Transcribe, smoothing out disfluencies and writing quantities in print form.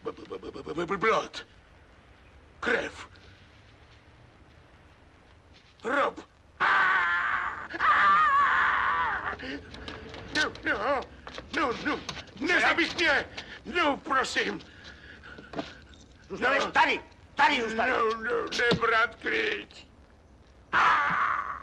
Blood. Krev. Rob. No, nezabij mě! No, prosím! Zůstaneš tady zůstaneš! No, nebrat, klid!